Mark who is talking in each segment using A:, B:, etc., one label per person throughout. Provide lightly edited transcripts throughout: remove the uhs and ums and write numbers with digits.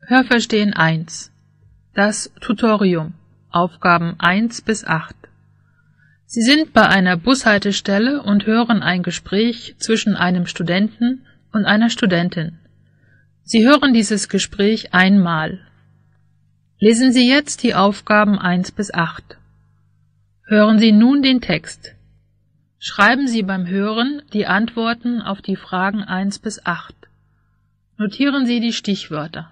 A: Hörverstehen 1. Das Tutorium. Aufgaben 1 bis 8. Sie sind bei einer Bushaltestelle und hören ein Gespräch zwischen einem Studenten und einer Studentin. Sie hören dieses Gespräch einmal. Lesen Sie jetzt die Aufgaben 1 bis 8. Hören Sie nun den Text. Schreiben Sie beim Hören die Antworten auf die Fragen 1 bis 8. Notieren Sie die Stichwörter.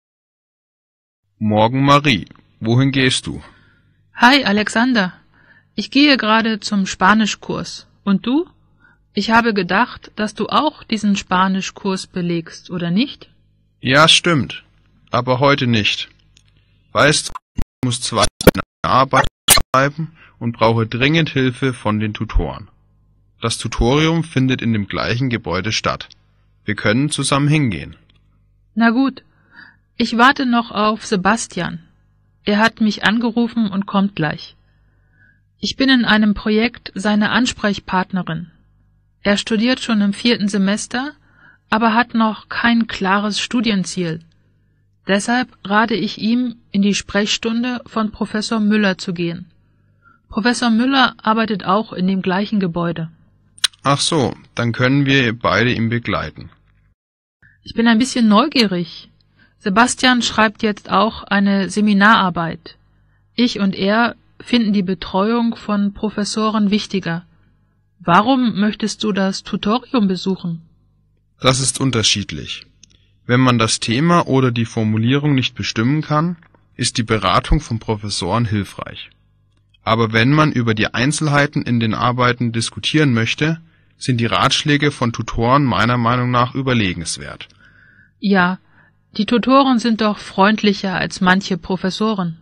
B: Morgen, Marie. Wohin gehst du?
A: Hi, Alexander. Ich gehe gerade zum Spanischkurs. Und du? Ich habe gedacht, dass du auch diesen Spanischkurs belegst, oder nicht?
B: Ja, stimmt. Aber heute nicht. Weißt du, ich muss 2 Arbeit schreiben und brauche dringend Hilfe von den Tutoren. Das Tutorium findet in dem gleichen Gebäude statt. Wir können zusammen hingehen.
A: Na gut. Ich warte noch auf Sebastian. Er hat mich angerufen und kommt gleich. Ich bin in einem Projekt seine Ansprechpartnerin. Er studiert schon im 4. Semester, aber hat noch kein klares Studienziel. Deshalb rate ich ihm, in die Sprechstunde von Professor Müller zu gehen. Professor Müller arbeitet auch in dem gleichen Gebäude.
B: Ach so, dann können wir beide ihn begleiten.
A: Ich bin ein bisschen neugierig. Sebastian schreibt jetzt auch eine Seminararbeit. Ich und er finden die Betreuung von Professoren wichtiger. Warum möchtest du das Tutorium besuchen?
B: Das ist unterschiedlich. Wenn man das Thema oder die Formulierung nicht bestimmen kann, ist die Beratung von Professoren hilfreich. Aber wenn man über die Einzelheiten in den Arbeiten diskutieren möchte, sind die Ratschläge von Tutoren meiner Meinung nach überlegenswert.
A: Ja, die Tutoren sind doch freundlicher als manche Professoren.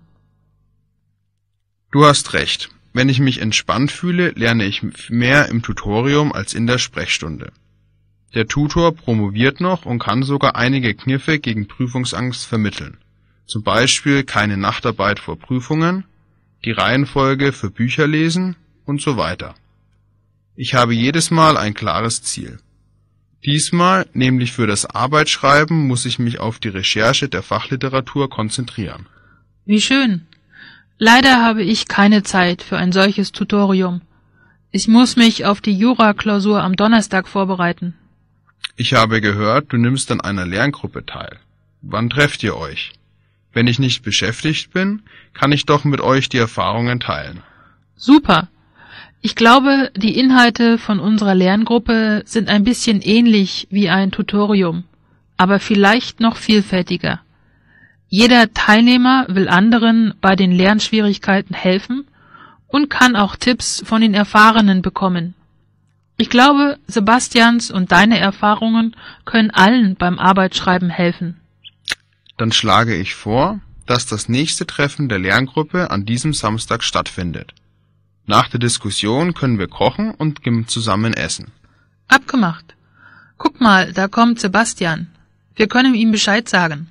B: Du hast recht. Wenn ich mich entspannt fühle, lerne ich mehr im Tutorium als in der Sprechstunde. Der Tutor promoviert noch und kann sogar einige Kniffe gegen Prüfungsangst vermitteln. Zum Beispiel keine Nachtarbeit vor Prüfungen, die Reihenfolge für Bücher lesen und so weiter. Ich habe jedes Mal ein klares Ziel. Diesmal, nämlich für das Arbeitsschreiben, muss ich mich auf die Recherche der Fachliteratur konzentrieren.
A: Wie schön. Leider habe ich keine Zeit für ein solches Tutorium. Ich muss mich auf die Jura-Klausur am Donnerstag vorbereiten.
B: Ich habe gehört, du nimmst an einer Lerngruppe teil. Wann trefft ihr euch? Wenn ich nicht beschäftigt bin, kann ich doch mit euch die Erfahrungen teilen.
A: Super. Ich glaube, die Inhalte von unserer Lerngruppe sind ein bisschen ähnlich wie ein Tutorium, aber vielleicht noch vielfältiger. Jeder Teilnehmer will anderen bei den Lernschwierigkeiten helfen und kann auch Tipps von den Erfahrenen bekommen. Ich glaube, Sebastians und deine Erfahrungen können allen beim Arbeitsschreiben helfen.
B: Dann schlage ich vor, dass das nächste Treffen der Lerngruppe an diesem Samstag stattfindet. Nach der Diskussion können wir kochen und zusammen essen.
A: Abgemacht. Guck mal, da kommt Sebastian. Wir können ihm Bescheid sagen.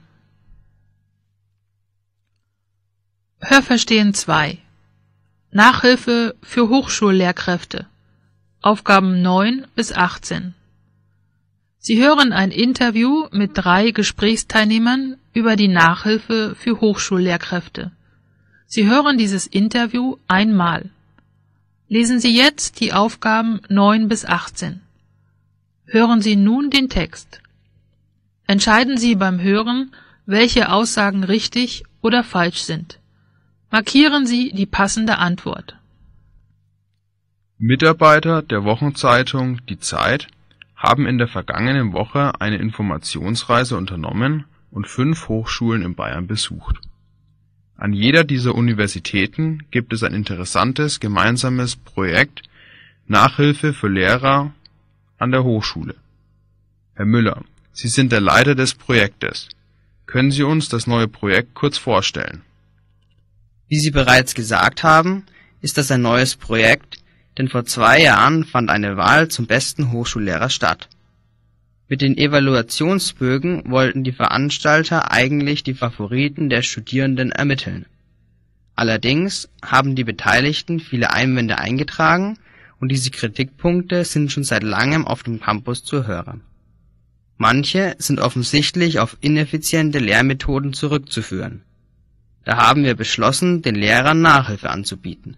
A: Hörverstehen 2. Nachhilfe für Hochschullehrkräfte. Aufgaben 9 bis 18. Sie hören ein Interview mit 3 Gesprächsteilnehmern über die Nachhilfe für Hochschullehrkräfte. Sie hören dieses Interview einmal. Lesen Sie jetzt die Aufgaben 9 bis 18. Hören Sie nun den Text. Entscheiden Sie beim Hören, welche Aussagen richtig oder falsch sind. Markieren Sie die passende Antwort.
B: Mitarbeiter der Wochenzeitung Die Zeit haben in der vergangenen Woche eine Informationsreise unternommen und 5 Hochschulen in Bayern besucht. An jeder dieser Universitäten gibt es ein interessantes gemeinsames Projekt Nachhilfe für Lehrer an der Hochschule. Herr Müller, Sie sind der Leiter des Projektes. Können Sie uns das neue Projekt kurz vorstellen?
C: Wie Sie bereits gesagt haben, ist das ein neues Projekt, denn vor 2 Jahren fand eine Wahl zum besten Hochschullehrer statt. Mit den Evaluationsbögen wollten die Veranstalter eigentlich die Favoriten der Studierenden ermitteln. Allerdings haben die Beteiligten viele Einwände eingetragen und diese Kritikpunkte sind schon seit langem auf dem Campus zu hören. Manche sind offensichtlich auf ineffiziente Lehrmethoden zurückzuführen. Da haben wir beschlossen, den Lehrern Nachhilfe anzubieten.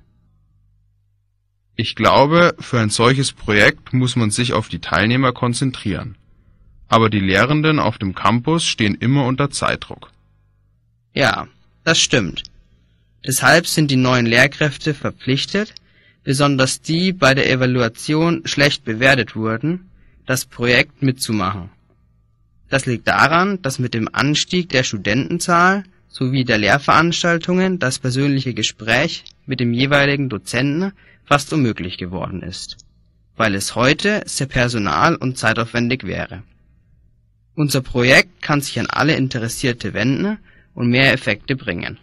B: Ich glaube, für ein solches Projekt muss man sich auf die Teilnehmer konzentrieren. Aber die Lehrenden auf dem Campus stehen immer unter Zeitdruck.
C: Ja, das stimmt. Deshalb sind die neuen Lehrkräfte verpflichtet, besonders die bei der Evaluation schlecht bewertet wurden, das Projekt mitzumachen. Das liegt daran, dass mit dem Anstieg der Studentenzahl sowie der Lehrveranstaltungen das persönliche Gespräch mit dem jeweiligen Dozenten fast unmöglich geworden ist, weil es heute sehr personal- und zeitaufwendig wäre. Unser Projekt kann sich an alle Interessierte wenden und mehr Effekte bringen.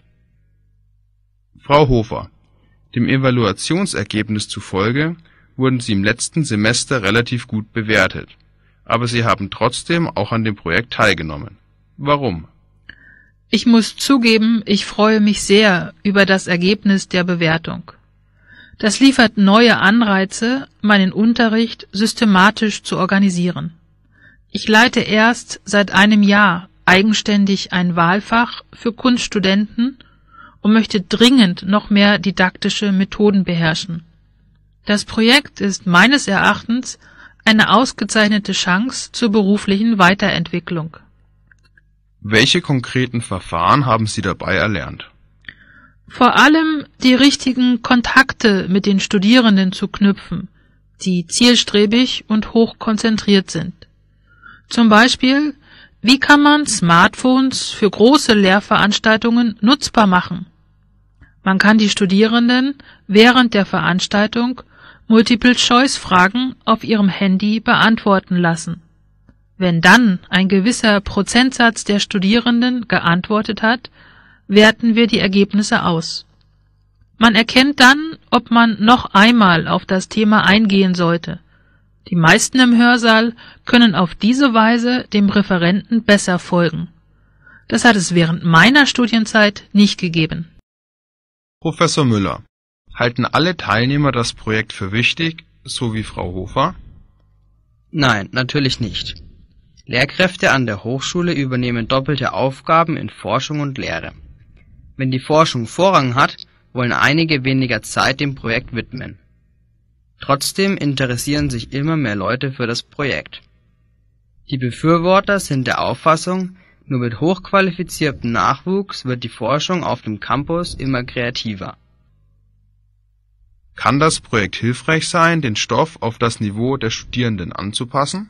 B: Frau Hofer, dem Evaluationsergebnis zufolge wurden Sie im letzten Semester relativ gut bewertet, aber Sie haben trotzdem auch an dem Projekt teilgenommen. Warum?
A: Ich muss zugeben, ich freue mich sehr über das Ergebnis der Bewertung. Das liefert neue Anreize, meinen Unterricht systematisch zu organisieren. Ich leite erst seit einem Jahr eigenständig ein Wahlfach für Kunststudenten und möchte dringend noch mehr didaktische Methoden beherrschen. Das Projekt ist meines Erachtens eine ausgezeichnete Chance zur beruflichen Weiterentwicklung.
B: Welche konkreten Verfahren haben Sie dabei erlernt?
A: Vor allem die richtigen Kontakte mit den Studierenden zu knüpfen, die zielstrebig und hoch konzentriert sind. Zum Beispiel, wie kann man Smartphones für große Lehrveranstaltungen nutzbar machen? Man kann die Studierenden während der Veranstaltung Multiple-Choice-Fragen auf ihrem Handy beantworten lassen. Wenn dann ein gewisser Prozentsatz der Studierenden geantwortet hat, werten wir die Ergebnisse aus. Man erkennt dann, ob man noch einmal auf das Thema eingehen sollte. Die meisten im Hörsaal können auf diese Weise dem Referenten besser folgen. Das hat es während meiner Studienzeit nicht gegeben.
B: Professor Müller, halten alle Teilnehmer das Projekt für wichtig, so wie Frau Hofer?
C: Nein, natürlich nicht. Lehrkräfte an der Hochschule übernehmen doppelte Aufgaben in Forschung und Lehre. Wenn die Forschung Vorrang hat, wollen einige weniger Zeit dem Projekt widmen. Trotzdem interessieren sich immer mehr Leute für das Projekt. Die Befürworter sind der Auffassung, nur mit hochqualifiziertem Nachwuchs wird die Forschung auf dem Campus immer kreativer.
B: Kann das Projekt hilfreich sein, den Stoff auf das Niveau der Studierenden anzupassen?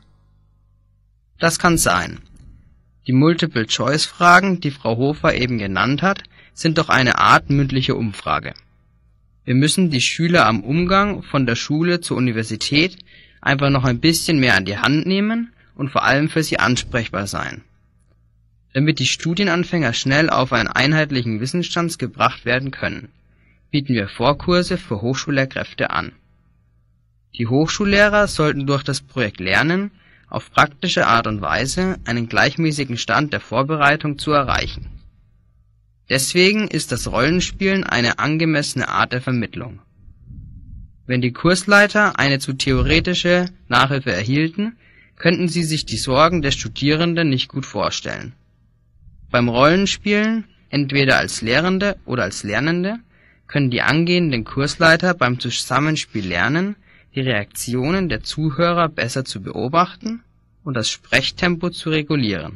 C: Das kann sein. Die Multiple-Choice-Fragen, die Frau Hofer eben genannt hat, sind doch eine Art mündliche Umfrage. Wir müssen die Schüler am Umgang von der Schule zur Universität einfach noch ein bisschen mehr an die Hand nehmen und vor allem für sie ansprechbar sein. Damit die Studienanfänger schnell auf einen einheitlichen Wissensstand gebracht werden können, bieten wir Vorkurse für Hochschullehrkräfte an. Die Hochschullehrer sollten durch das Projekt lernen, auf praktische Art und Weise einen gleichmäßigen Stand der Vorbereitung zu erreichen. Deswegen ist das Rollenspielen eine angemessene Art der Vermittlung. Wenn die Kursleiter eine zu theoretische Nachhilfe erhielten, könnten sie sich die Sorgen der Studierenden nicht gut vorstellen. Beim Rollenspielen, entweder als Lehrende oder als Lernende, können die angehenden Kursleiter beim Zusammenspiel lernen, die Reaktionen der Zuhörer besser zu beobachten und das Sprechtempo zu regulieren.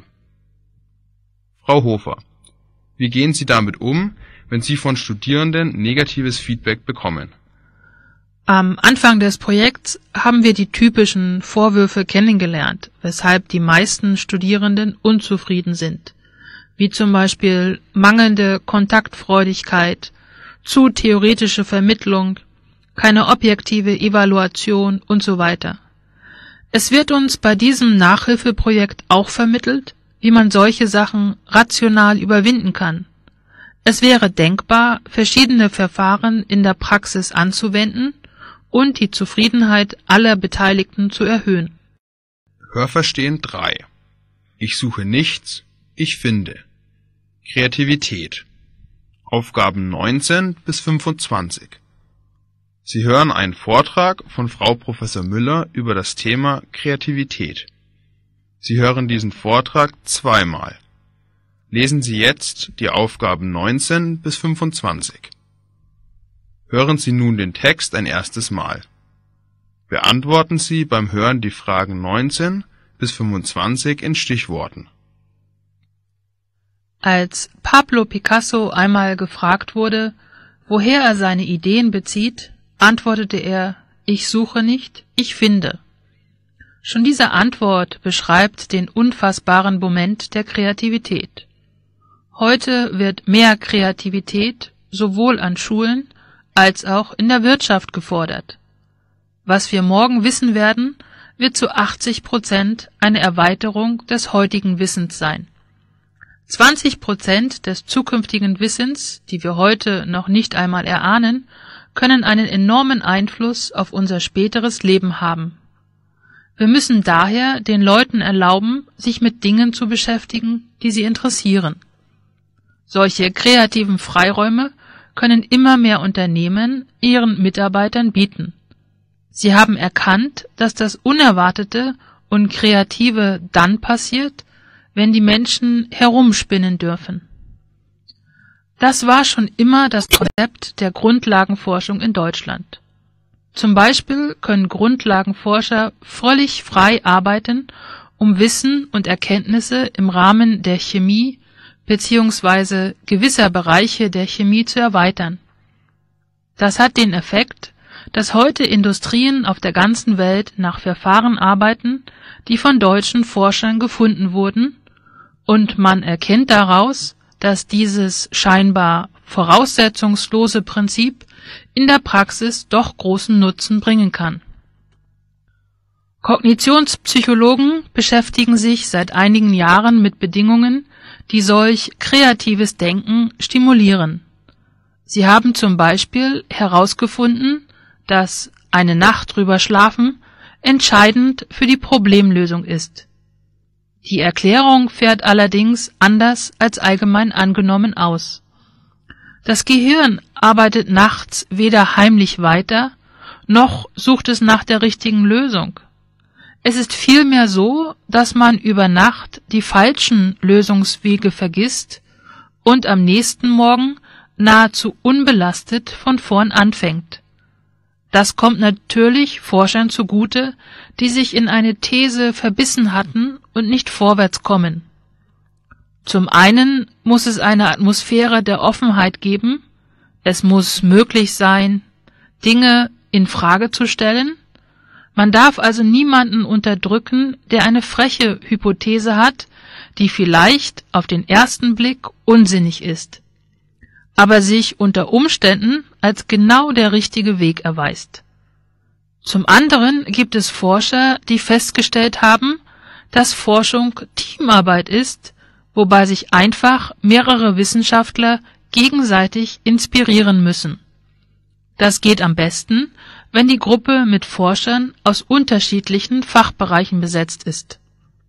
B: Frau Hofer, wie gehen Sie damit um, wenn Sie von Studierenden negatives Feedback bekommen?
A: Am Anfang des Projekts haben wir die typischen Vorwürfe kennengelernt, weshalb die meisten Studierenden unzufrieden sind, wie zum Beispiel mangelnde Kontaktfreudigkeit, zu theoretische Vermittlung, keine objektive Evaluation und so weiter. Es wird uns bei diesem Nachhilfeprojekt auch vermittelt, wie man solche Sachen rational überwinden kann. Es wäre denkbar, verschiedene Verfahren in der Praxis anzuwenden und die Zufriedenheit aller Beteiligten zu erhöhen.
B: Hörverstehen 3. Ich suche nichts, ich finde. Kreativität. Aufgaben 19 bis 25. Sie hören einen Vortrag von Frau Professor Müller über das Thema Kreativität. Sie hören diesen Vortrag zweimal. Lesen Sie jetzt die Aufgaben 19 bis 25. Hören Sie nun den Text ein erstes Mal. Beantworten Sie beim Hören die Fragen 19 bis 25 in Stichworten.
A: Als Pablo Picasso einmal gefragt wurde, woher er seine Ideen bezieht, antwortete er: Ich suche nicht, ich finde. Schon diese Antwort beschreibt den unfassbaren Moment der Kreativität. Heute wird mehr Kreativität sowohl an Schulen als auch in der Wirtschaft gefordert. Was wir morgen wissen werden, wird zu 80% eine Erweiterung des heutigen Wissens sein. 20% des zukünftigen Wissens, die wir heute noch nicht einmal erahnen, können einen enormen Einfluss auf unser späteres Leben haben. Wir müssen daher den Leuten erlauben, sich mit Dingen zu beschäftigen, die sie interessieren. Solche kreativen Freiräume können immer mehr Unternehmen ihren Mitarbeitern bieten. Sie haben erkannt, dass das Unerwartete und Kreative dann passiert, wenn die Menschen herumspinnen dürfen. Das war schon immer das Konzept der Grundlagenforschung in Deutschland. Zum Beispiel können Grundlagenforscher völlig frei arbeiten, um Wissen und Erkenntnisse im Rahmen der Chemie bzw. gewisser Bereiche der Chemie zu erweitern. Das hat den Effekt, dass heute Industrien auf der ganzen Welt nach Verfahren arbeiten, die von deutschen Forschern gefunden wurden, und man erkennt daraus, dass dieses scheinbar voraussetzungslose Prinzip in der Praxis doch großen Nutzen bringen kann. Kognitionspsychologen beschäftigen sich seit einigen Jahren mit Bedingungen, die solch kreatives Denken stimulieren. Sie haben zum Beispiel herausgefunden, dass eine Nacht drüber schlafen entscheidend für die Problemlösung ist. Die Erklärung fährt allerdings anders als allgemein angenommen aus. Das Gehirn arbeitet nachts weder heimlich weiter, noch sucht es nach der richtigen Lösung. Es ist vielmehr so, dass man über Nacht die falschen Lösungswege vergisst und am nächsten Morgen nahezu unbelastet von vorn anfängt. Das kommt natürlich Forschern zugute, die sich in eine These verbissen hatten und nicht vorwärts kommen. Zum einen muss es eine Atmosphäre der Offenheit geben, es muss möglich sein, Dinge in Frage zu stellen. Man darf also niemanden unterdrücken, der eine freche Hypothese hat, die vielleicht auf den ersten Blick unsinnig ist, aber sich unter Umständen als genau der richtige Weg erweist. Zum anderen gibt es Forscher, die festgestellt haben, dass Forschung Teamarbeit ist, wobei sich einfach mehrere Wissenschaftler gegenseitig inspirieren müssen. Das geht am besten, wenn die Gruppe mit Forschern aus unterschiedlichen Fachbereichen besetzt ist.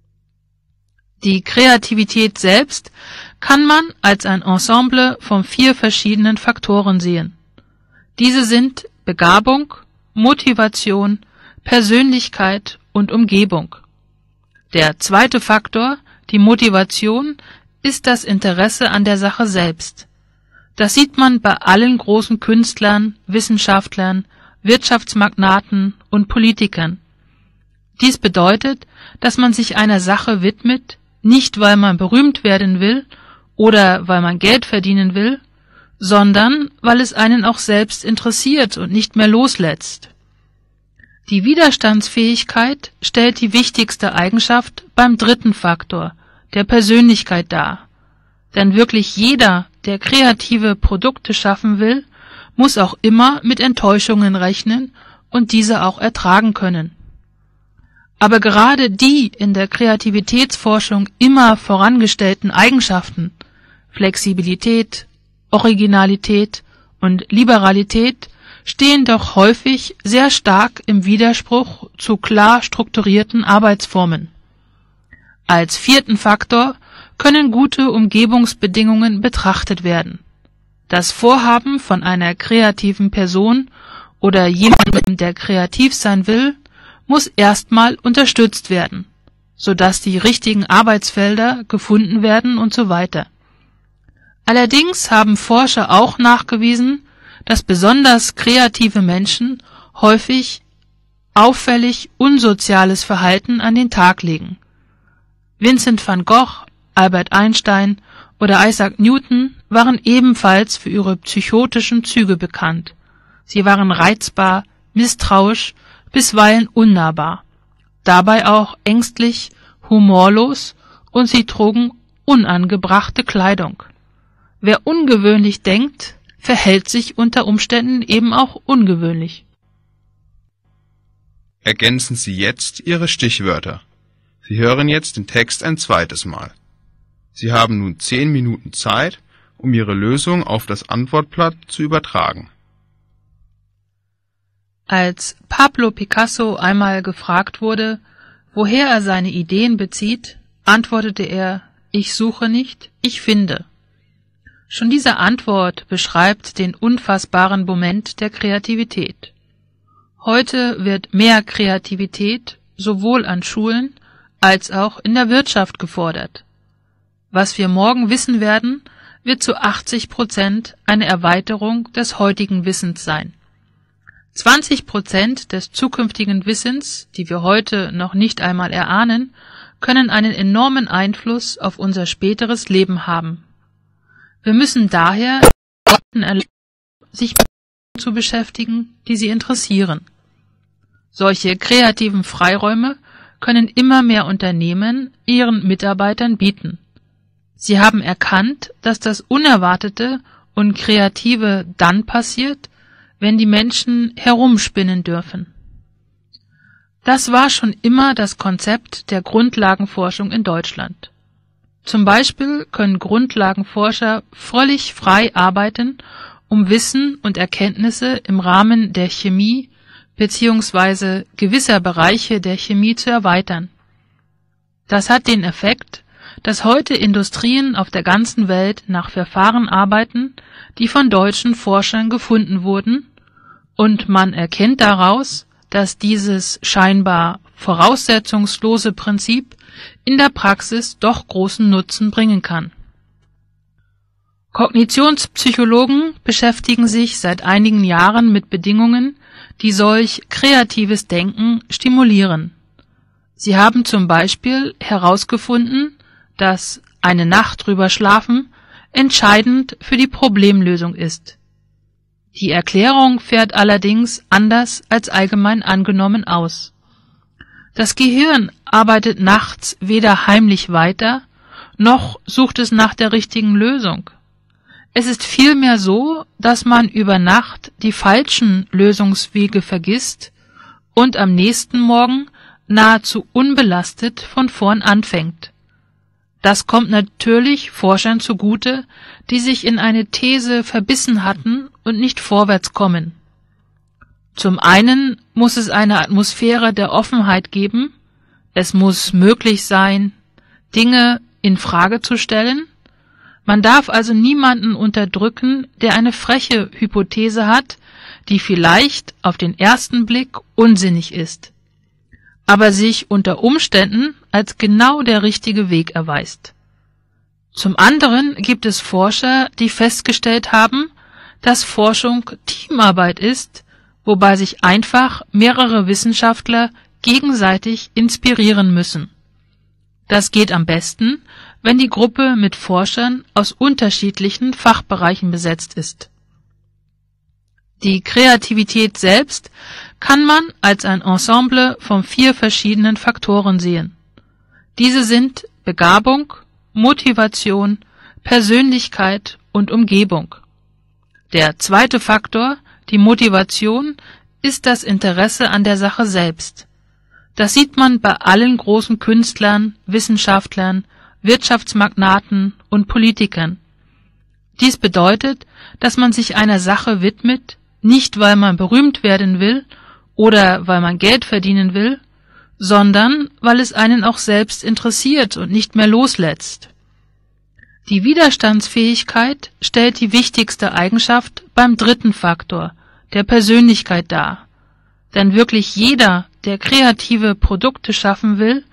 A: Die Kreativität selbst kann man als ein Ensemble von 4 verschiedenen Faktoren sehen. Diese sind Begabung, Motivation, Persönlichkeit und Umgebung. Der zweite Faktor, die Motivation, ist das Interesse an der Sache selbst. Das sieht man bei allen großen Künstlern, Wissenschaftlern, Wirtschaftsmagnaten und Politikern. Dies bedeutet, dass man sich einer Sache widmet, nicht weil man berühmt werden will oder weil man Geld verdienen will, sondern weil es einen auch selbst interessiert und nicht mehr loslässt. Die Widerstandsfähigkeit stellt die wichtigste Eigenschaft beim dritten Faktor, der Persönlichkeit dar. Denn wirklich jeder, der kreative Produkte schaffen will, muss auch immer mit Enttäuschungen rechnen und diese auch ertragen können. Aber gerade die in der Kreativitätsforschung immer vorangestellten Eigenschaften, Flexibilität, Originalität und Liberalität, stehen doch häufig sehr stark im Widerspruch zu klar strukturierten Arbeitsformen. Als vierten Faktor können gute Umgebungsbedingungen betrachtet werden. Das Vorhaben von einer kreativen Person oder jemandem, der kreativ sein will, muss erstmal unterstützt werden. sodass die richtigen Arbeitsfelder gefunden werden und so weiter. Allerdings haben Forscher auch nachgewiesen, dass besonders kreative Menschen häufig auffällig unsoziales Verhalten an den Tag legen. Vincent van Gogh, Albert Einstein oder Isaac Newton waren ebenfalls für ihre psychotischen Züge bekannt. Sie waren reizbar, misstrauisch, bisweilen unnahbar, dabei auch ängstlich, humorlos und sie trugen unangebrachte Kleidung. Wer ungewöhnlich denkt, verhält sich unter Umständen eben auch ungewöhnlich.
B: Ergänzen Sie jetzt Ihre Stichwörter. Sie hören jetzt den Text ein zweites Mal. Sie haben nun 10 Minuten Zeit, um Ihre Lösung auf das Antwortblatt zu übertragen.
A: Als Pablo Picasso einmal gefragt wurde, woher er seine Ideen bezieht, antwortete er: Ich suche nicht, ich finde. Schon diese Antwort beschreibt den unfassbaren Moment der Kreativität. Heute wird mehr Kreativität sowohl an Schulen als auch in der Wirtschaft gefordert. Was wir morgen wissen werden, wird zu 80% eine Erweiterung des heutigen Wissens sein. 20% des zukünftigen Wissens, die wir heute noch nicht einmal erahnen, können einen enormen Einfluss auf unser späteres Leben haben. Wir müssen daher erlauben, sich mit Dingen zu beschäftigen, die sie interessieren. Solche kreativen Freiräume können immer mehr Unternehmen ihren Mitarbeitern bieten. Sie haben erkannt, dass das Unerwartete und Kreative dann passiert, wenn die Menschen herumspinnen dürfen. Das war schon immer das Konzept der Grundlagenforschung in Deutschland. Zum Beispiel können Grundlagenforscher völlig frei arbeiten, um Wissen und Erkenntnisse im Rahmen der Chemie bzw. gewisser Bereiche der Chemie zu erweitern. Das hat den Effekt, dass heute Industrien auf der ganzen Welt nach Verfahren arbeiten, die von deutschen Forschern gefunden wurden, und man erkennt daraus, dass dieses scheinbar voraussetzungslose Prinzip in der Praxis doch großen Nutzen bringen kann. Kognitionspsychologen beschäftigen sich seit einigen Jahren mit Bedingungen, die solch kreatives Denken stimulieren. Sie haben zum Beispiel herausgefunden, dass eine Nacht drüber schlafen entscheidend für die Problemlösung ist. Die Erklärung fährt allerdings anders als allgemein angenommen aus. Das Gehirn arbeitet nachts weder heimlich weiter, noch sucht es nach der richtigen Lösung. Es ist vielmehr so, dass man über Nacht die falschen Lösungswege vergisst und am nächsten Morgen nahezu unbelastet von vorn anfängt. Das kommt natürlich Forschern zugute, die sich in eine These verbissen hatten und nicht vorwärts kommen. Zum einen muss es eine Atmosphäre der Offenheit geben, es muss möglich sein, Dinge in Frage zu stellen. Man darf also niemanden unterdrücken, der eine freche Hypothese hat, die vielleicht auf den ersten Blick unsinnig ist, aber sich unter Umständen als genau der richtige Weg erweist. Zum anderen gibt es Forscher, die festgestellt haben, dass Forschung Teamarbeit ist, wobei sich einfach mehrere Wissenschaftler gegenseitig inspirieren müssen. Das geht am besten, wenn die Gruppe mit Forschern aus unterschiedlichen Fachbereichen besetzt ist. Die Kreativität selbst kann man als ein Ensemble von 4 verschiedenen Faktoren sehen. Diese sind Begabung, Motivation, Persönlichkeit und Umgebung. Der zweite Faktor, die Motivation, ist das Interesse an der Sache selbst. Das sieht man bei allen großen Künstlern, Wissenschaftlern, Wirtschaftsmagnaten und Politikern. Dies bedeutet, dass man sich einer Sache widmet, nicht weil man berühmt werden will oder weil man Geld verdienen will, sondern weil es einen auch selbst interessiert und nicht mehr loslässt. Die Widerstandsfähigkeit stellt die wichtigste Eigenschaft beim dritten Faktor, der Persönlichkeit dar. Denn wirklich jeder, der kreative Produkte schaffen will,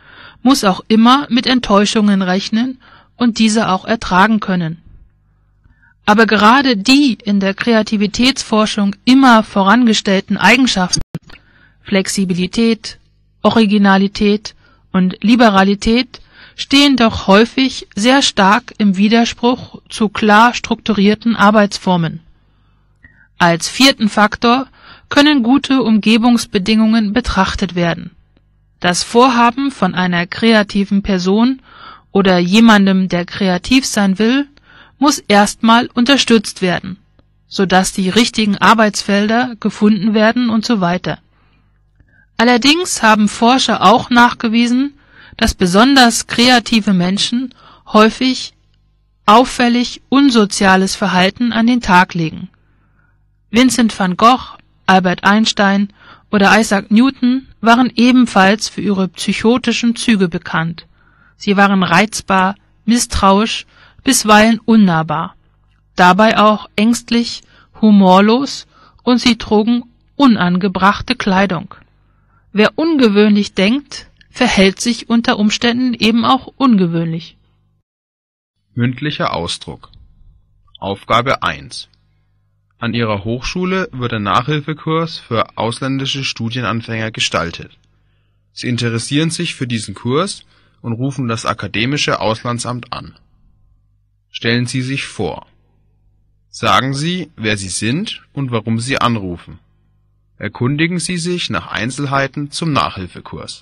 A: muss auch immer mit Enttäuschungen rechnen und diese auch ertragen können. Aber gerade die in der Kreativitätsforschung immer vorangestellten Eigenschaften Flexibilität, Originalität und Liberalität stehen doch häufig sehr stark im Widerspruch zu klar strukturierten Arbeitsformen. Als vierten Faktor können gute Umgebungsbedingungen betrachtet werden. Das Vorhaben von einer kreativen Person oder jemandem, der kreativ sein will, muss erstmal unterstützt werden, sodass die richtigen Arbeitsfelder gefunden werden und so weiter. Allerdings haben Forscher auch nachgewiesen, dass besonders kreative Menschen häufig auffällig unsoziales Verhalten an den Tag legen. Vincent van Gogh, Albert Einstein oder Isaac Newton waren ebenfalls für ihre psychotischen Züge bekannt. Sie waren reizbar, misstrauisch, bisweilen unnahbar, dabei auch ängstlich, humorlos und sie trugen unangebrachte Kleidung. Wer ungewöhnlich denkt, verhält sich unter Umständen eben auch ungewöhnlich.
B: Mündlicher Ausdruck. Aufgabe 1. An Ihrer Hochschule wird ein Nachhilfekurs für ausländische Studienanfänger gestaltet. Sie interessieren sich für diesen Kurs und rufen das akademische Auslandsamt an. Stellen Sie sich vor. Sagen Sie, wer Sie sind und warum Sie anrufen. Erkundigen Sie sich nach Einzelheiten zum Nachhilfekurs.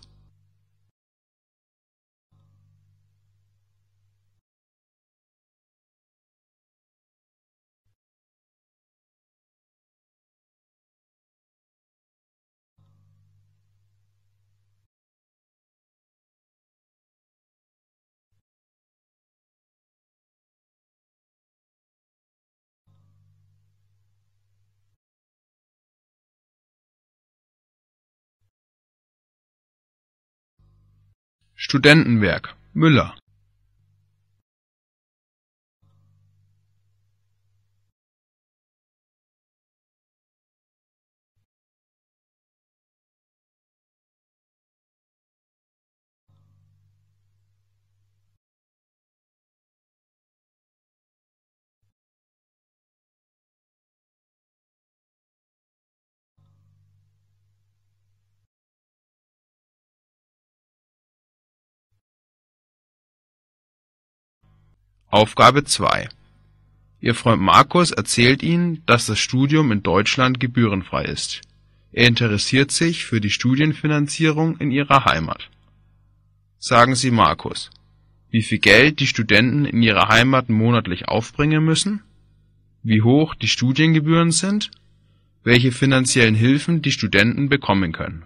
B: Studentenwerk Müller. Aufgabe 2. Ihr Freund Markus erzählt Ihnen, dass das Studium in Deutschland gebührenfrei ist. Er interessiert sich für die Studienfinanzierung in Ihrer Heimat. Sagen Sie Markus, wie viel Geld die Studenten in ihrer Heimat monatlich aufbringen müssen, wie hoch die Studiengebühren sind, welche finanziellen Hilfen die Studenten bekommen können.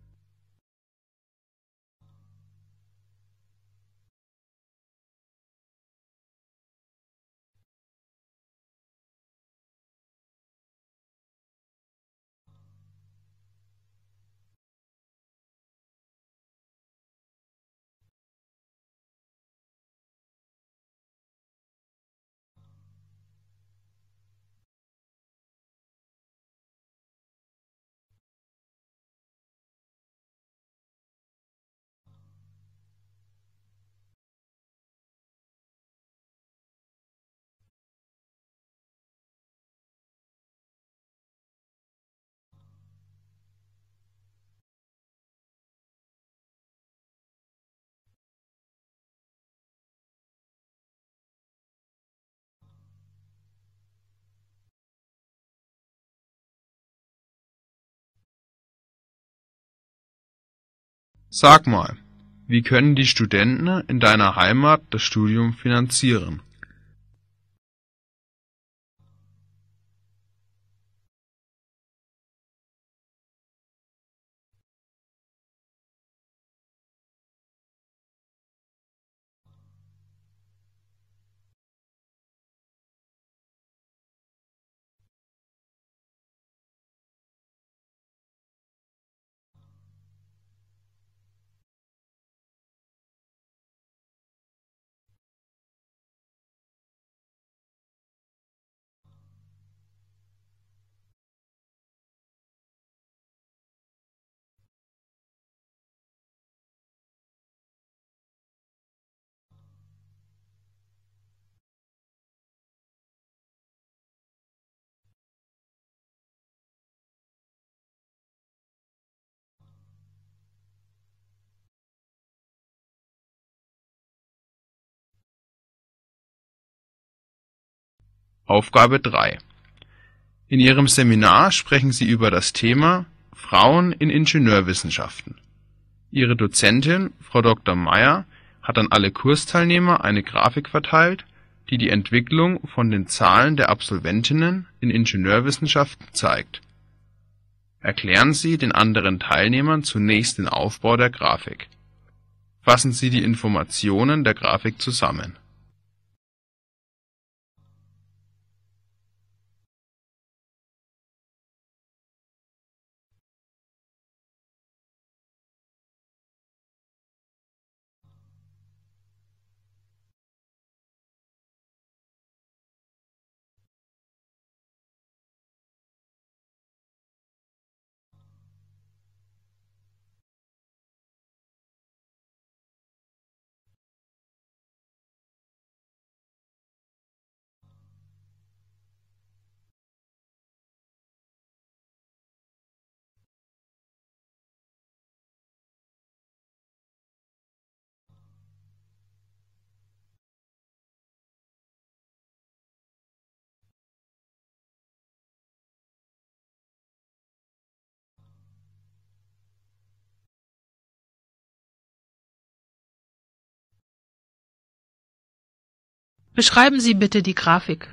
B: Sag mal, wie können die Studenten in deiner Heimat das Studium finanzieren? Aufgabe 3. In Ihrem Seminar sprechen Sie über das Thema Frauen in Ingenieurwissenschaften. Ihre Dozentin, Frau Dr. Meyer, hat an alle Kursteilnehmer eine Grafik verteilt, die die Entwicklung von den Zahlen der Absolventinnen in Ingenieurwissenschaften zeigt. Erklären Sie den anderen Teilnehmern zunächst den Aufbau der Grafik. Fassen Sie die Informationen der Grafik zusammen.
A: Beschreiben Sie bitte die Grafik.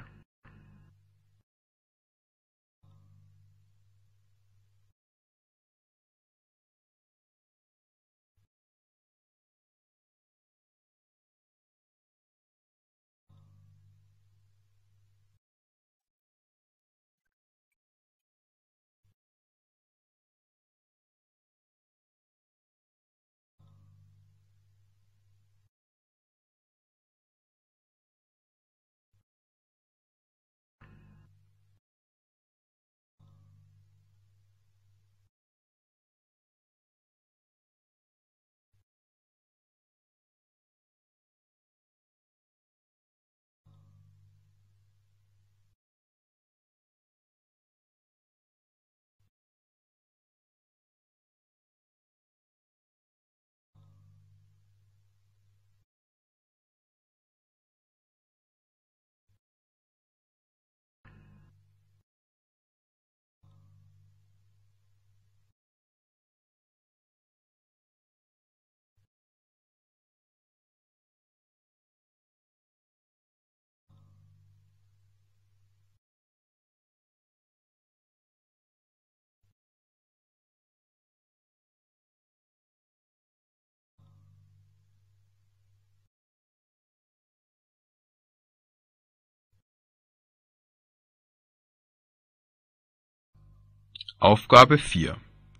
B: Aufgabe 4.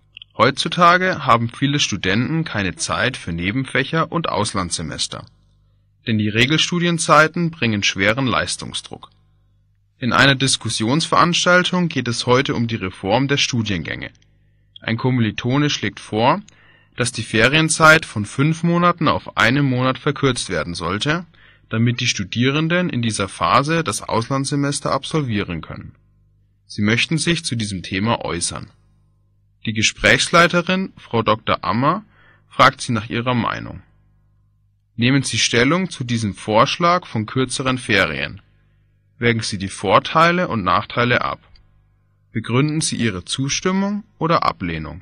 B: Heutzutage haben viele Studenten keine Zeit für Nebenfächer und Auslandssemester, denn die Regelstudienzeiten bringen schweren Leistungsdruck. In einer Diskussionsveranstaltung geht es heute um die Reform der Studiengänge. Ein Kommilitone schlägt vor, dass die Ferienzeit von 5 Monaten auf 1 Monat verkürzt werden sollte, damit die Studierenden in dieser Phase das Auslandssemester absolvieren können. Sie möchten sich zu diesem Thema äußern. Die Gesprächsleiterin, Frau Dr. Ammer, fragt Sie nach Ihrer Meinung. Nehmen Sie Stellung zu diesem Vorschlag von kürzeren Ferien. Wägen Sie die Vorteile und Nachteile ab. Begründen Sie Ihre Zustimmung oder Ablehnung.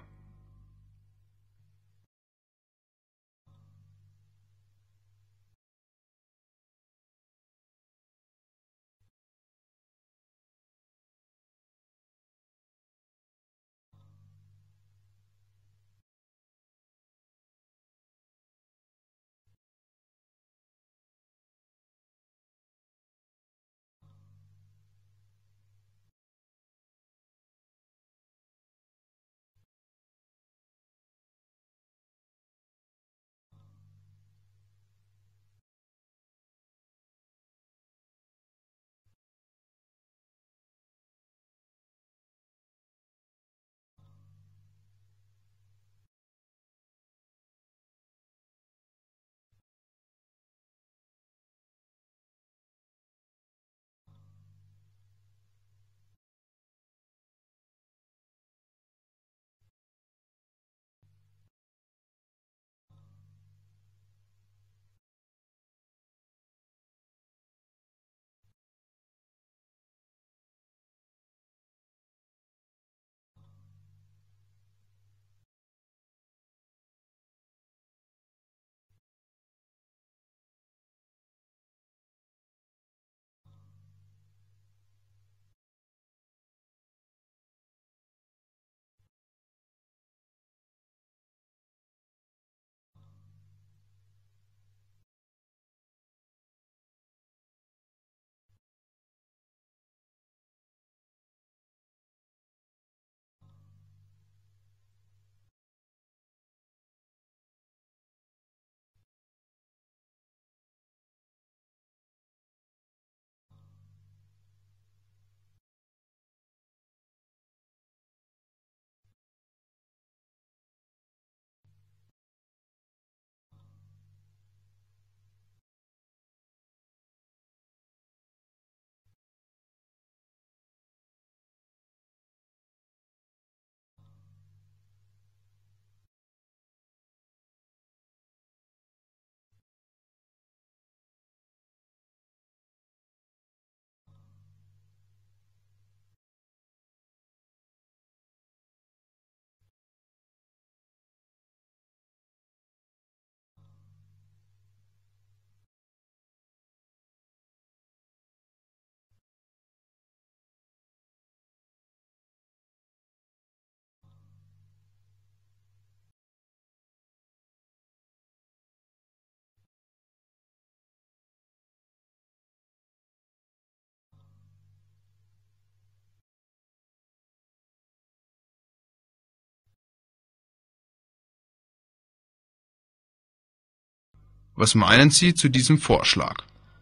B: Was meinen Sie zu diesem Vorschlag?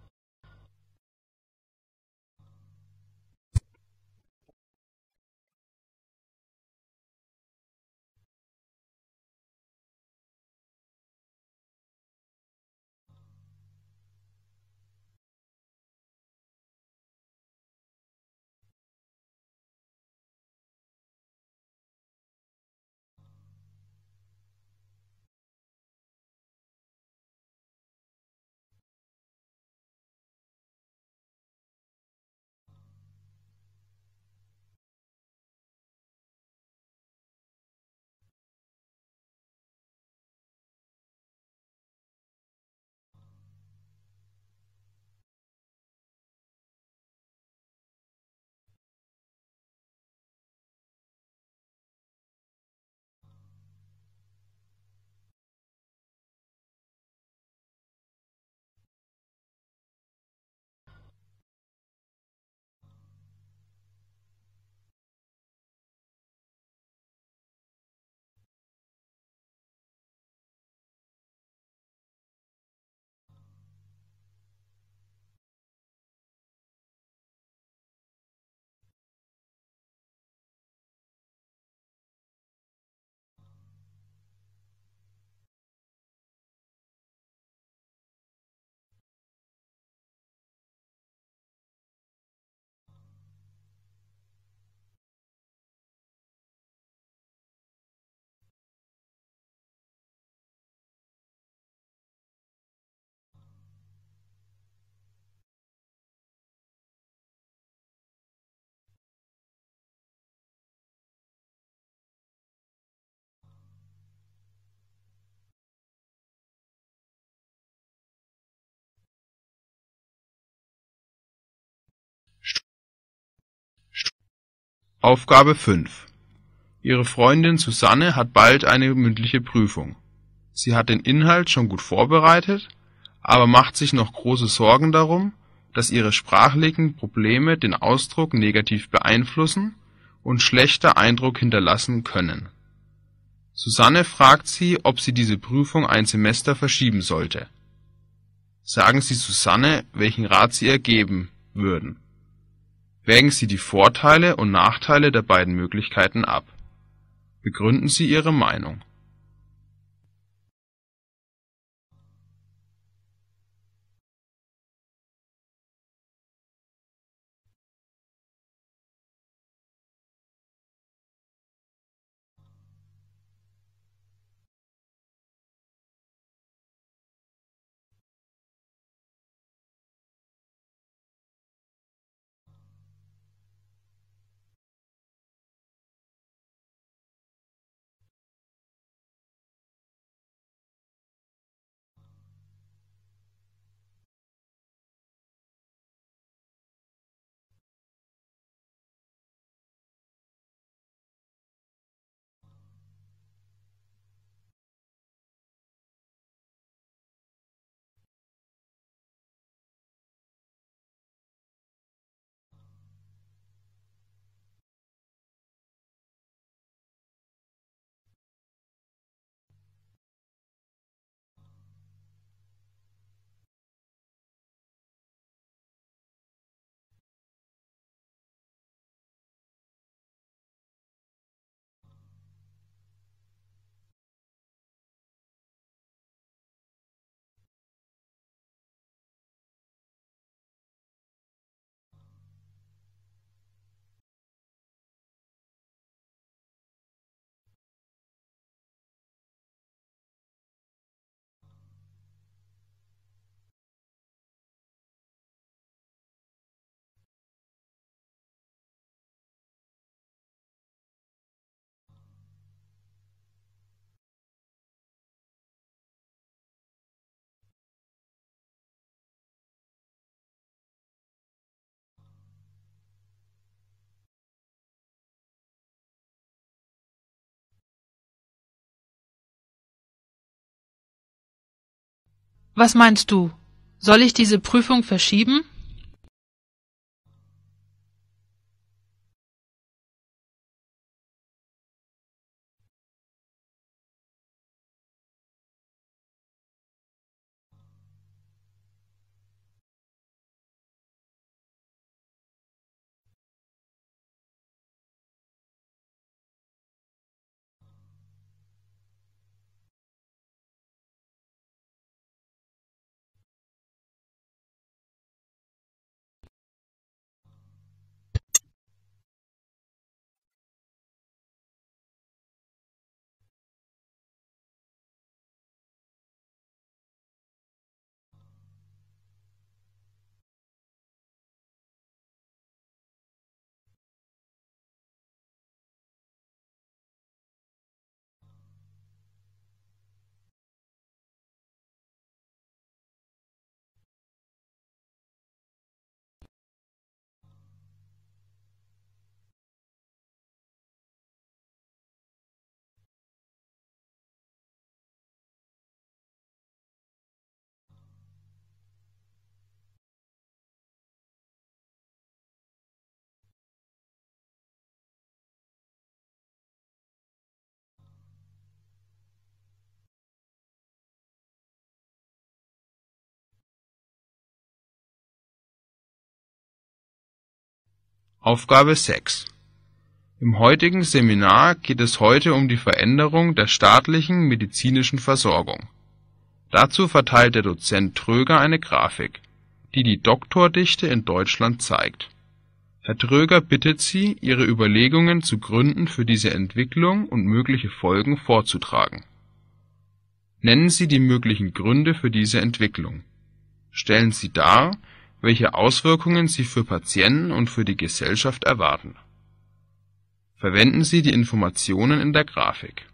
B: Aufgabe 5. Ihre Freundin Susanne hat bald eine mündliche Prüfung. Sie hat den Inhalt schon gut vorbereitet, aber macht sich noch große Sorgen darum, dass ihre sprachlichen Probleme den Ausdruck negativ beeinflussen und schlechter Eindruck hinterlassen können. Susanne fragt sie, ob sie diese Prüfung ein Semester verschieben sollte. Sagen Sie Susanne, welchen Rat Sie ihr geben würden. Wägen Sie die Vorteile und Nachteile der beiden Möglichkeiten ab. Begründen Sie Ihre Meinung.
A: Was meinst du? Soll ich diese Prüfung verschieben?
B: Aufgabe 6. Im heutigen Seminar geht es heute um die Veränderung der staatlichen medizinischen Versorgung. Dazu verteilt der Dozent Tröger eine Grafik, die die Doktordichte in Deutschland zeigt. Herr Tröger bittet Sie, Ihre Überlegungen zu Gründen für diese Entwicklung und mögliche Folgen vorzutragen. Nennen Sie die möglichen Gründe für diese Entwicklung. Stellen Sie dar, welche Auswirkungen Sie für Patienten und für die Gesellschaft erwarten. Verwenden Sie die Informationen in der Grafik.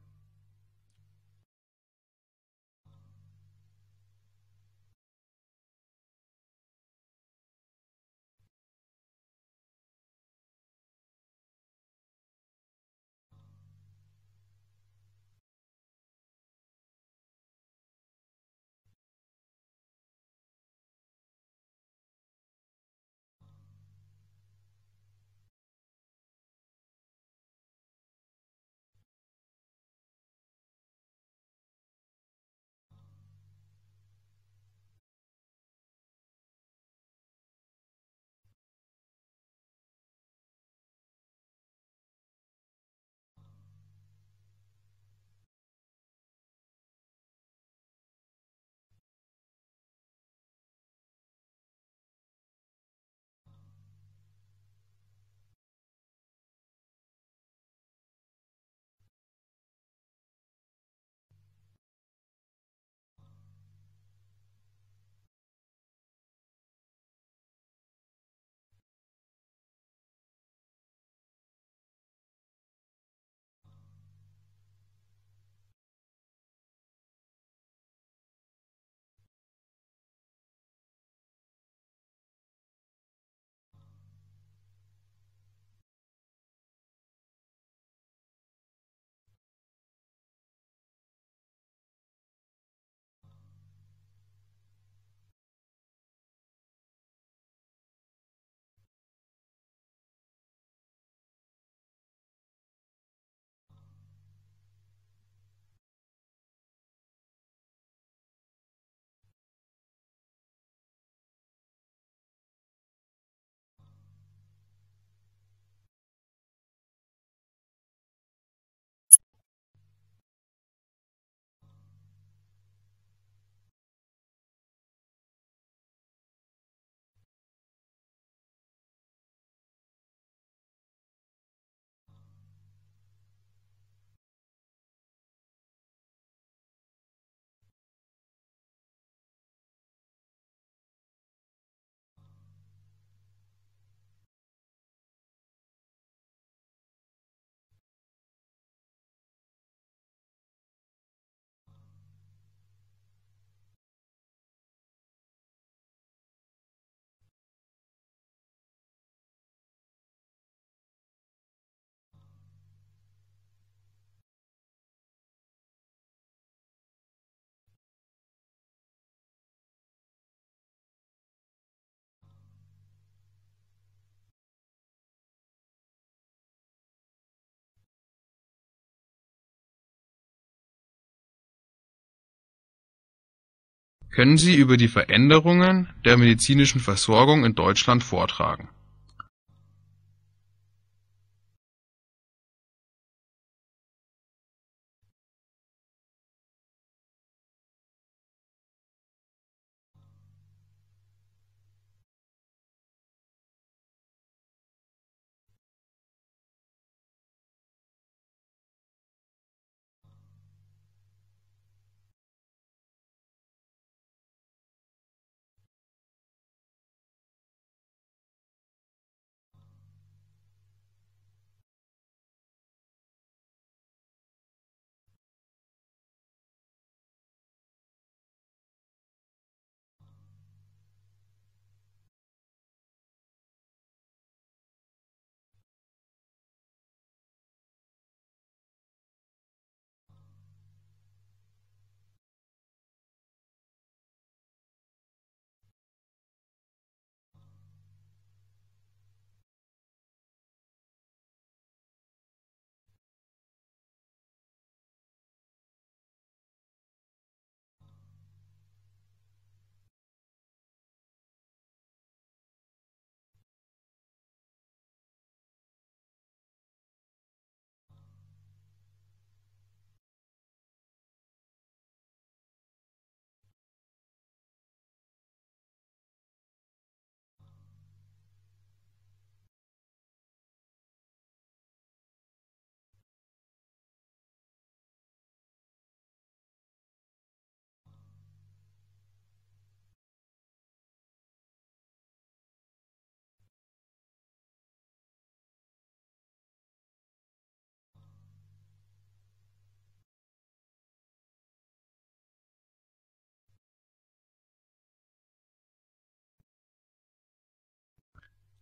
B: Können Sie über die Veränderungen der medizinischen Versorgung in Deutschland vortragen?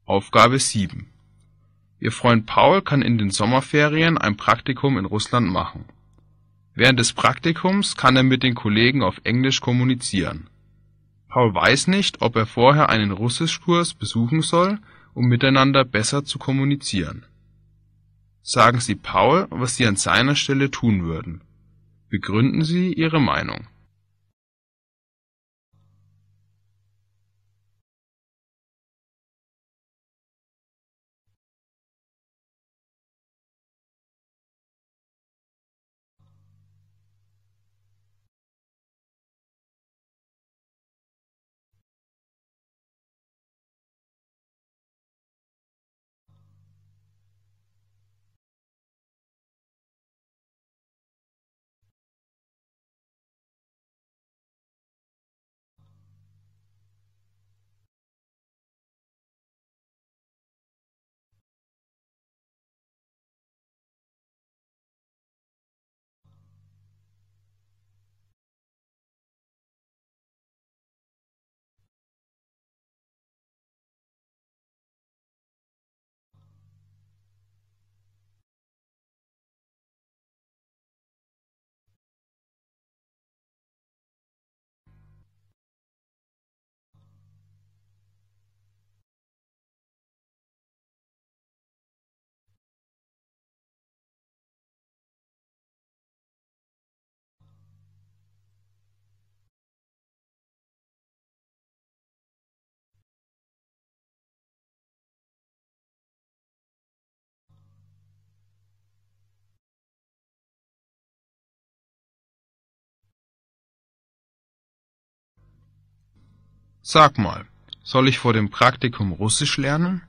B: Aufgabe 7. Ihr Freund Paul kann in den Sommerferien ein Praktikum in Russland machen. Während des Praktikums kann er mit den Kollegen auf Englisch kommunizieren. Paul weiß nicht, ob er vorher einen Russischkurs besuchen soll, um miteinander besser zu kommunizieren. Sagen Sie Paul, was Sie an seiner Stelle tun würden. Begründen Sie Ihre Meinung. Sag mal, soll ich vor dem Praktikum Russisch lernen?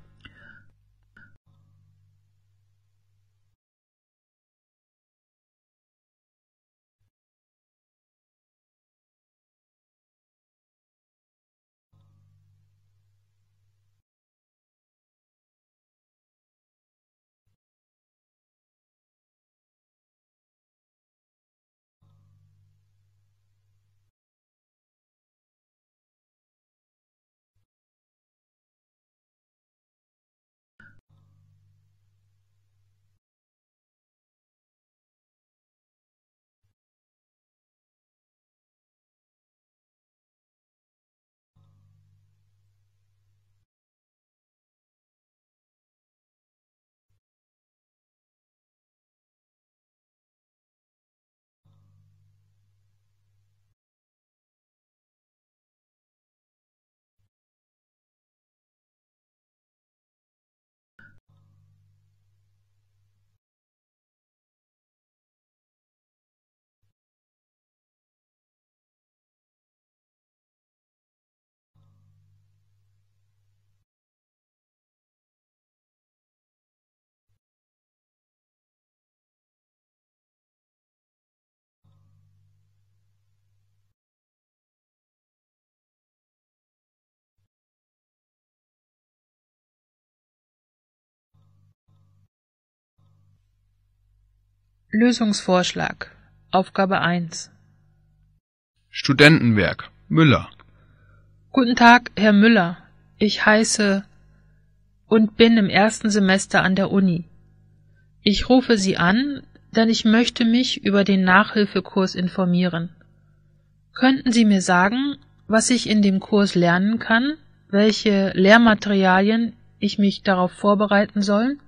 A: Lösungsvorschlag. Aufgabe 1.
B: Studentenwerk. Müller.
A: Guten Tag, Herr Müller. Ich heiße und bin im ersten Semester an der Uni. Ich rufe Sie an, denn ich möchte mich über den Nachhilfekurs informieren. Könnten Sie mir sagen, was ich in dem Kurs lernen kann, welche Lehrmaterialien ich mich darauf vorbereiten soll?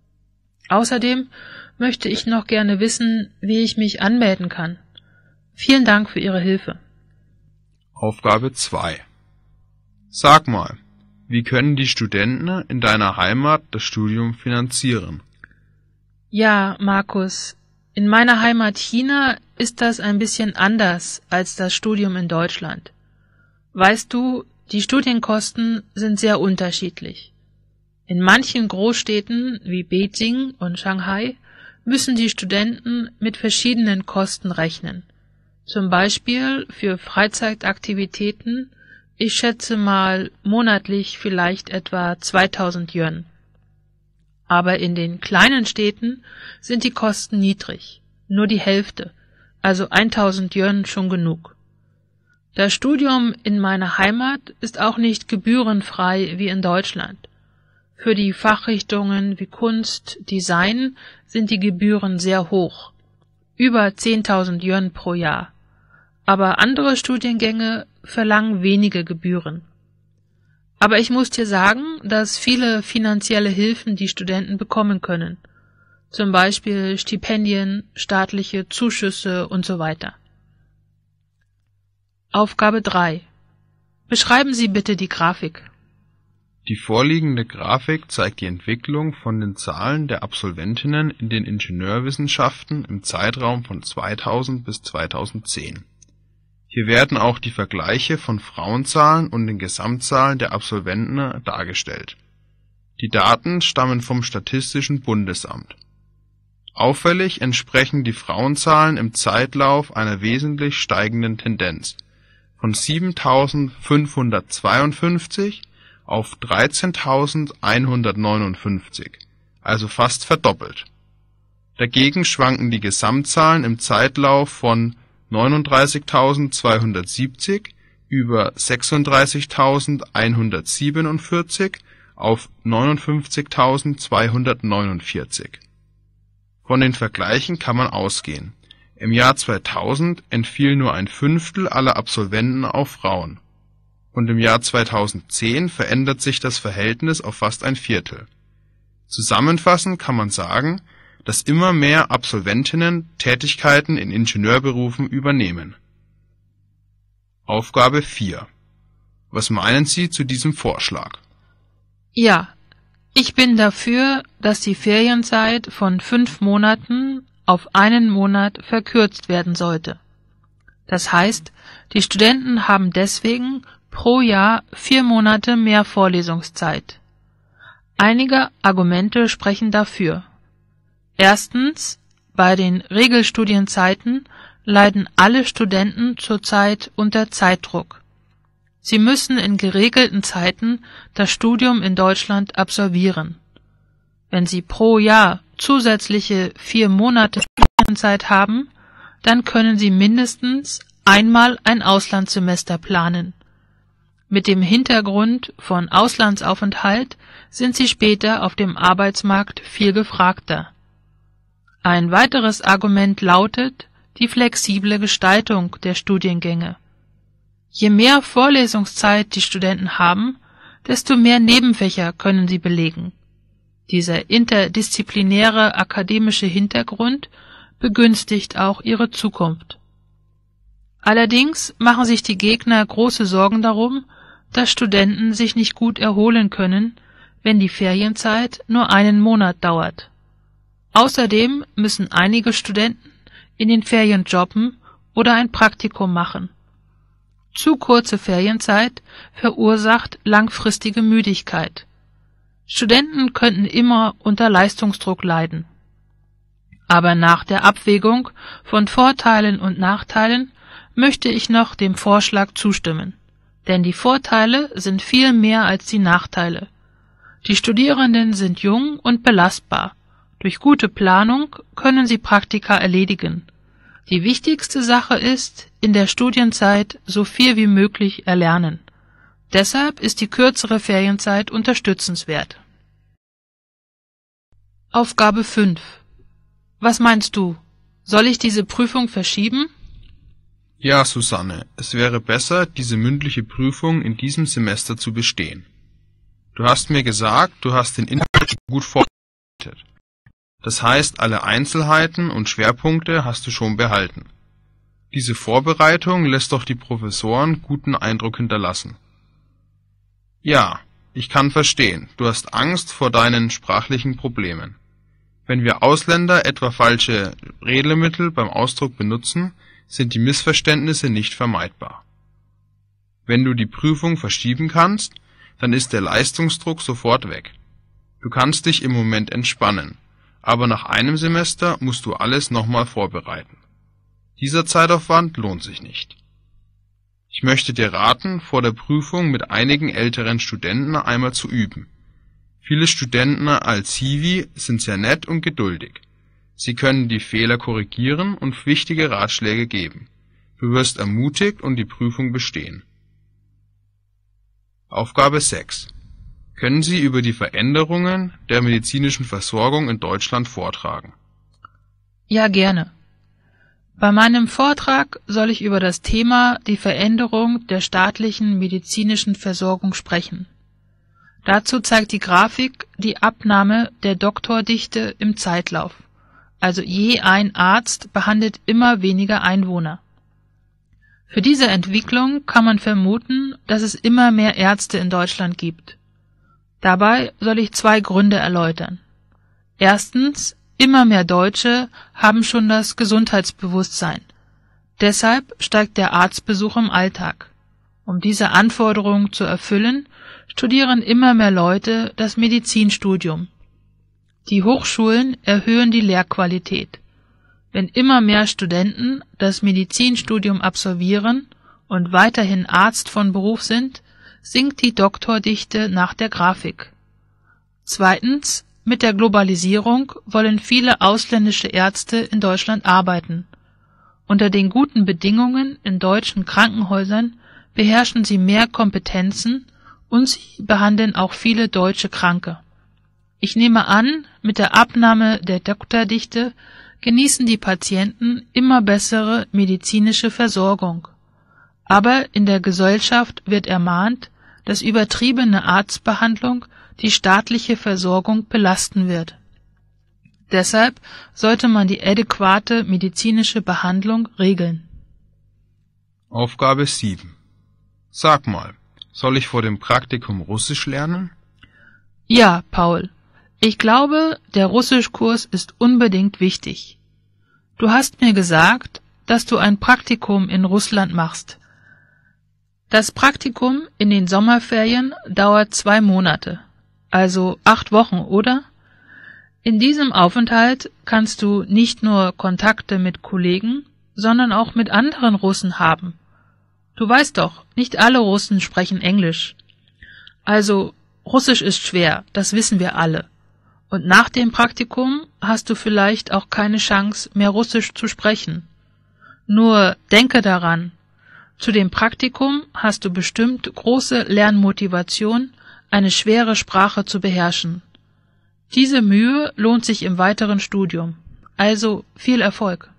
A: Außerdem möchte ich noch gerne wissen, wie ich mich anmelden kann. Vielen Dank für Ihre Hilfe.
B: Aufgabe 2. Sag mal, wie können die Studenten in deiner Heimat das Studium finanzieren?
A: Ja, Markus, in meiner Heimat China ist das ein bisschen anders als das Studium in Deutschland. Weißt du, die Studienkosten sind sehr unterschiedlich. In manchen Großstädten wie Beijing und Shanghai müssen die Studenten mit verschiedenen Kosten rechnen. Zum Beispiel für Freizeitaktivitäten, ich schätze mal monatlich vielleicht etwa 2000 Yuan. Aber in den kleinen Städten sind die Kosten niedrig, nur die Hälfte, also 1000 Yuan schon genug. Das Studium in meiner Heimat ist auch nicht gebührenfrei wie in Deutschland. Für die Fachrichtungen wie Kunst, Design sind die Gebühren sehr hoch, über 10.000 Yuan pro Jahr, aber andere Studiengänge verlangen wenige Gebühren. Aber ich muss dir sagen, dass viele finanzielle Hilfen die Studenten bekommen können, zum Beispiel Stipendien, staatliche Zuschüsse und so weiter. Aufgabe 3. Beschreiben Sie bitte die Grafik.
B: Die vorliegende Grafik zeigt die Entwicklung von den Zahlen der Absolventinnen in den Ingenieurwissenschaften im Zeitraum von 2000 bis 2010. Hier werden auch die Vergleiche von Frauenzahlen und den Gesamtzahlen der Absolventen dargestellt. Die Daten stammen vom Statistischen Bundesamt. Auffällig entsprechen die Frauenzahlen im Zeitlauf einer wesentlich steigenden Tendenz von 7.552 auf 13.159, also fast verdoppelt. Dagegen schwanken die Gesamtzahlen im Zeitlauf von 39.270 über 36.147 auf 59.249. Von den Vergleichen kann man ausgehen. Im Jahr 2000 entfiel nur ein Fünftel aller Absolventen auf Frauen. Und im Jahr 2010 verändert sich das Verhältnis auf fast ein Viertel. Zusammenfassend kann man sagen, dass immer mehr Absolventinnen Tätigkeiten in Ingenieurberufen übernehmen. Aufgabe 4. Was meinen Sie zu diesem Vorschlag?
A: Ja, ich bin dafür, dass die Ferienzeit von 5 Monaten auf 1 Monat verkürzt werden sollte. Das heißt, die Studenten haben deswegen pro Jahr 4 Monate mehr Vorlesungszeit. Einige Argumente sprechen dafür. Erstens, bei den Regelstudienzeiten leiden alle Studenten zurzeit unter Zeitdruck. Sie müssen in geregelten Zeiten das Studium in Deutschland absolvieren. Wenn sie pro Jahr zusätzliche 4 Monate Ferienzeit haben, dann können sie mindestens einmal ein Auslandssemester planen. Mit dem Hintergrund von Auslandsaufenthalt sind sie später auf dem Arbeitsmarkt viel gefragter. Ein weiteres Argument lautet die flexible Gestaltung der Studiengänge. Je mehr Vorlesungszeit die Studenten haben, desto mehr Nebenfächer können sie belegen. Dieser interdisziplinäre akademische Hintergrund begünstigt auch ihre Zukunft. Allerdings machen sich die Gegner große Sorgen darum, dass Studenten sich nicht gut erholen können, wenn die Ferienzeit nur 1 Monat dauert. Außerdem müssen einige Studenten in den Ferien jobben oder ein Praktikum machen. Zu kurze Ferienzeit verursacht langfristige Müdigkeit. Studenten könnten immer unter Leistungsdruck leiden. Aber nach der Abwägung von Vorteilen und Nachteilen möchte ich noch dem Vorschlag zustimmen, denn die Vorteile sind viel mehr als die Nachteile. Die Studierenden sind jung und belastbar. Durch gute Planung können sie Praktika erledigen. Die wichtigste Sache ist, in der Studienzeit so viel wie möglich erlernen. Deshalb ist die kürzere Ferienzeit unterstützenswert. Aufgabe 5. Was meinst du? Soll ich diese Prüfung verschieben?
B: Ja, Susanne, es wäre besser, diese mündliche Prüfung in diesem Semester zu bestehen. Du hast mir gesagt, du hast den Inhalt gut vorbereitet. Das heißt, alle Einzelheiten und Schwerpunkte hast du schon behalten. Diese Vorbereitung lässt doch die Professoren guten Eindruck hinterlassen. Ja, ich kann verstehen, du hast Angst vor deinen sprachlichen Problemen. Wenn wir Ausländer etwa falsche Redemittel beim Ausdruck benutzen, sind die Missverständnisse nicht vermeidbar. Wenn du die Prüfung verschieben kannst, dann ist der Leistungsdruck sofort weg. Du kannst dich im Moment entspannen, aber nach einem Semester musst du alles nochmal vorbereiten. Dieser Zeitaufwand lohnt sich nicht. Ich möchte dir raten, vor der Prüfung mit einigen älteren Studenten einmal zu üben. Viele Studenten als Hiwi sind sehr nett und geduldig. Sie können die Fehler korrigieren und wichtige Ratschläge geben. Du wirst ermutigt und die Prüfung bestehen. Aufgabe 6. Können Sie über die Veränderungen der medizinischen Versorgung in Deutschland vortragen?
A: Ja, gerne. Bei meinem Vortrag soll ich über das Thema die Veränderung der staatlichen medizinischen Versorgung sprechen. Dazu zeigt die Grafik die Abnahme der Doktordichte im Zeitlauf, also je ein Arzt behandelt immer weniger Einwohner. Für diese Entwicklung kann man vermuten, dass es immer mehr Ärzte in Deutschland gibt. Dabei soll ich 2 Gründe erläutern. Erstens, immer mehr Deutsche haben schon das Gesundheitsbewusstsein. Deshalb steigt der Arztbesuch im Alltag. Um diese Anforderung zu erfüllen, studieren immer mehr Leute das Medizinstudium. Die Hochschulen erhöhen die Lehrqualität. Wenn immer mehr Studenten das Medizinstudium absolvieren und weiterhin Arzt von Beruf sind, sinkt die Doktordichte nach der Grafik. Zweitens, mit der Globalisierung wollen viele ausländische Ärzte in Deutschland arbeiten. Unter den guten Bedingungen in deutschen Krankenhäusern beherrschen sie mehr Kompetenzen und sie behandeln auch viele deutsche Kranke. Ich nehme an, mit der Abnahme der Doktordichte genießen die Patienten immer bessere medizinische Versorgung. Aber in der Gesellschaft wird ermahnt, dass übertriebene Arztbehandlung die staatliche Versorgung belasten wird. Deshalb sollte man die adäquate medizinische Behandlung regeln.
B: Aufgabe 7. Sag mal, soll ich vor dem Praktikum Russisch lernen?
A: Ja, Paul. Ich glaube, der Russischkurs ist unbedingt wichtig. Du hast mir gesagt, dass du ein Praktikum in Russland machst. Das Praktikum in den Sommerferien dauert 2 Monate, also 8 Wochen, oder? In diesem Aufenthalt kannst du nicht nur Kontakte mit Kollegen, sondern auch mit anderen Russen haben. Du weißt doch, nicht alle Russen sprechen Englisch. Also, Russisch ist schwer, das wissen wir alle. Und nach dem Praktikum hast du vielleicht auch keine Chance, mehr Russisch zu sprechen. Nur denke daran, zu dem Praktikum hast du bestimmt große Lernmotivation, eine schwere Sprache zu beherrschen. Diese Mühe lohnt sich im weiteren Studium. Also viel Erfolg!